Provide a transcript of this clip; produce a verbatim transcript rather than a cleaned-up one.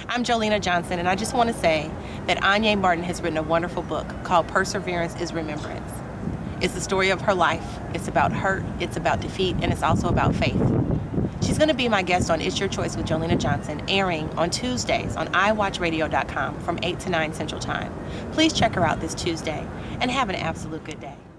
I'm Jo Lena Johnson, and I just want to say that Aigner Martin has written a wonderful book called Perseverance is Remembrance. It's the story of her life. It's about hurt, it's about defeat, and it's also about faith. She's going to be my guest on It's Your Choice with Jo Lena Johnson, airing on Tuesdays on i watch radio dot com from eight to nine Central Time. Please check her out this Tuesday, and have an absolute good day.